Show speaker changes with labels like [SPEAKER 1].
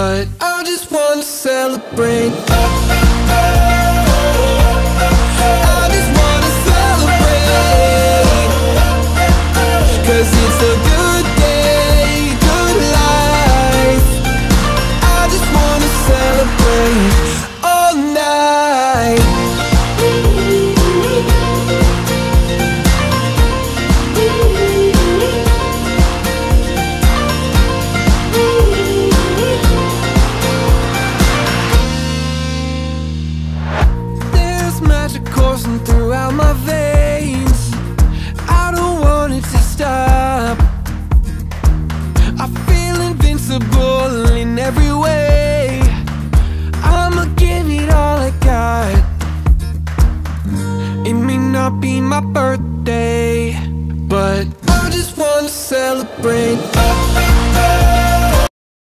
[SPEAKER 1] but I just wanna celebrate. I just wanna celebrate, 'cause it's a good day, good life. I just wanna celebrate all night. There's magic coursing throughout my veins. I don't want it to stop. I feel invincible in every way. I'ma give it all I got. It may not be my birthday, but I just wanna celebrate.